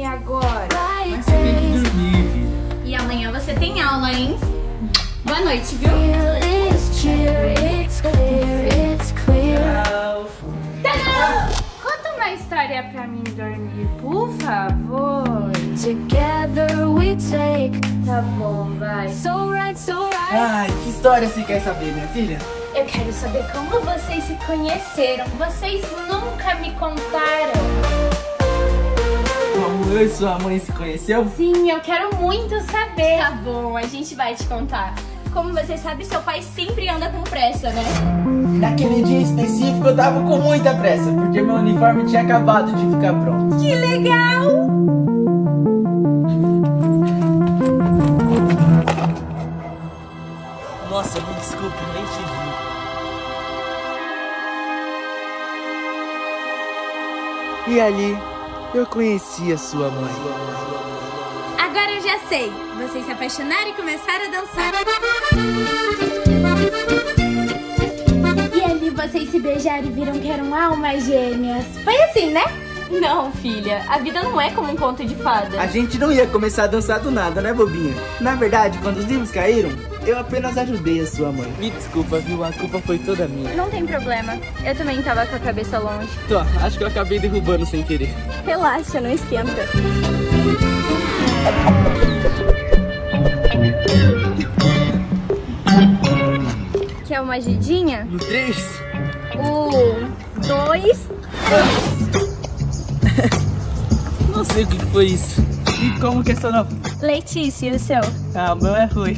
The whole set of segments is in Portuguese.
dormir agora. Mas você tem que dormir, filha. E amanhã você tem aula, hein? Boa noite, viu? Tadã! Conta uma história pra mim dormir, por favor. Together we take. Tá bom, vai. So right, so right. Ai, que história você quer saber, minha filha? Eu quero saber como vocês se conheceram. Vocês nunca me contaram. Como eu e sua mãe se conheceu? Sim, eu quero muito saber. Tá bom, a gente vai te contar. Como você sabe, seu pai sempre anda com pressa, né? Naquele dia específico eu tava com muita pressa, porque meu uniforme tinha acabado de ficar pronto. Que legal! Nossa, me desculpe, nem te vi. E ali, eu conheci a sua mãe. Agora eu já sei. Vocês se apaixonaram e começaram a dançar. E ali vocês se beijaram e viram que eram almas gêmeas. Foi assim, né? Não, filha. A vida não é como um conto de fadas. A gente não ia começar a dançar do nada, né, bobinha? Na verdade, quando os livros caíram, eu apenas ajudei a sua mãe. Me desculpa, viu? A culpa foi toda minha. Não tem problema. Eu também tava com a cabeça longe. Tô, acho que eu acabei derrubando sem querer. Relaxa, não esquenta. Quer uma agidinha? No 3? 1, 2... Não sei o que foi isso. E como que é seu nome? Letícia, e o seu? Ah, o meu é Rui.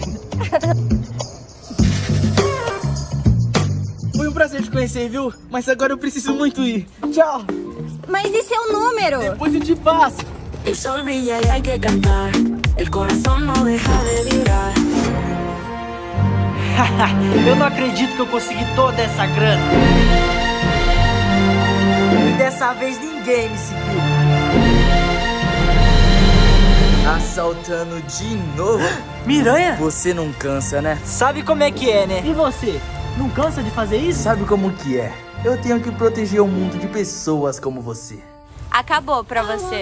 Foi um prazer te conhecer, viu? Mas agora eu preciso muito ir. Tchau. Mas e seu número? Depois eu te passo. El sol brilla y hay que cantar. El corazón no deja de vibrar. Eu não acredito que eu consegui toda essa grana. E dessa vez ninguém me seguiu. Assaltando de novo? Miranha? Você não cansa, né? Sabe como é que é, né? E você? Não cansa de fazer isso? Sabe como que é? Eu tenho que proteger o mundo de pessoas como você. Acabou pra você.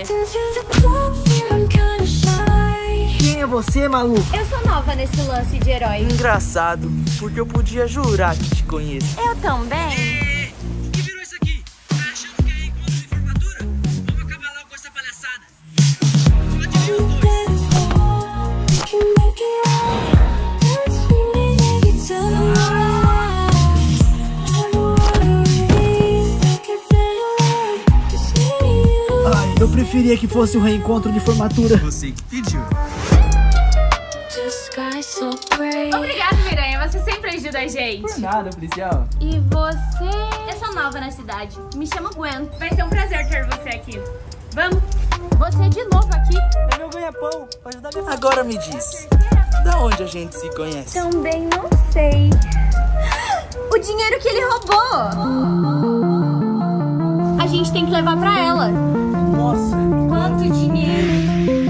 Quem é você, maluco? Eu sou nova nesse lance de herói. Engraçado, porque eu podia jurar que te conheço. Eu também. Que virou isso aqui? Tá achando que é encontro de formatura? Vamos acabar logo com essa palhaçada. Pode vir os dois. Ai, eu preferia que fosse um reencontro de formatura. Você que pediu. Obrigada, Miranha. Você sempre ajuda a gente. Por nada, policial. E você? Eu sou nova na cidade. Me chamo Gwen. Vai ser um prazer ter você aqui. Vamos? Você de novo aqui? É meu ganha-pão, pra ajudar minha família. Agora me diz, da onde a gente se conhece? Também não sei. O dinheiro que ele roubou. A gente tem que levar pra ela. Nossa. Quanto dinheiro?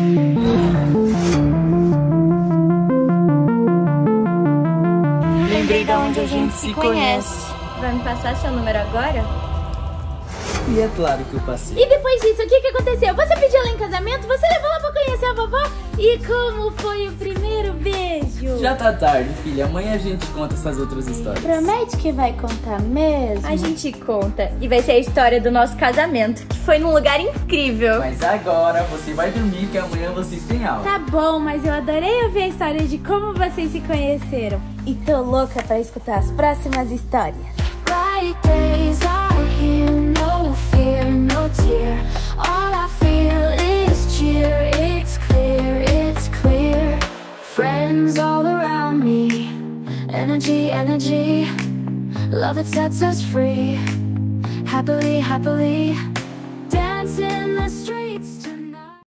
Lembrei de onde a gente se conhece. Vai me passar seu número agora? E é claro que eu passei. E depois disso, o que aconteceu? Você pediu ela em casamento? Você levou ela pra conhecer a vovó? E como foi o primeiro beijo? Já tá tarde, filha. Amanhã a gente conta essas outras histórias. Promete que vai contar mesmo? A gente conta. E vai ser a história do nosso casamento, que foi num lugar incrível. Mas agora você vai dormir, que amanhã vocês têm aula. Tá bom, mas eu adorei ouvir a história de como vocês se conheceram. E tô louca pra escutar as próximas histórias. Bright days are here, no fear, no tear. All I feel is cheer. It's clear, it's clear. Friends all around me. Energy, energy. Love that sets us free. Happily, happily. Dance in the street.